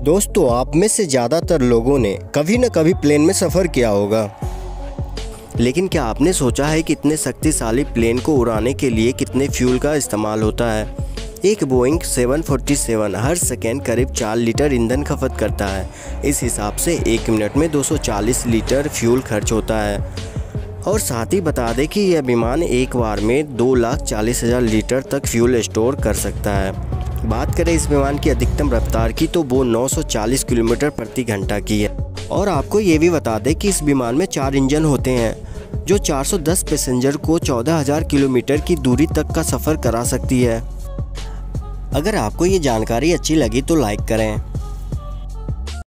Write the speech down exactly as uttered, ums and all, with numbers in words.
दोस्तों, आप में से ज़्यादातर लोगों ने कभी न कभी प्लेन में सफ़र किया होगा, लेकिन क्या आपने सोचा है कि इतने शक्तिशाली प्लेन को उड़ाने के लिए कितने फ्यूल का इस्तेमाल होता है। एक बोइंग सेवन फोर्टी सेवन हर सेकेंड करीब चार लीटर ईंधन खपत करता है। इस हिसाब से एक मिनट में दो सौ चालीस लीटर फ्यूल खर्च होता है। और साथ ही बता दें कि यह विमान एक बार में दो लाख चालीस हज़ार लीटर तक फ्यूल स्टोर कर सकता है। बात करें इस विमान की अधिकतम रफ्तार की तो वो नौ सौ चालीस किलोमीटर प्रति घंटा की है। और आपको ये भी बता दें कि इस विमान में चार इंजन होते हैं जो चार सौ दस पैसेंजर को चौदह हज़ार किलोमीटर की दूरी तक का सफ़र करा सकती है। अगर आपको ये जानकारी अच्छी लगी तो लाइक करें।